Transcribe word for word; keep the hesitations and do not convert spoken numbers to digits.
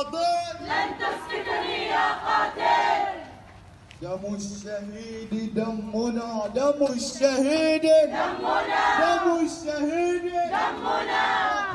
فاضل لن تسكتني يا قاتل. دم الشهيد دمنا، دم الشهيد دمنا، دم الشهيد دمنا.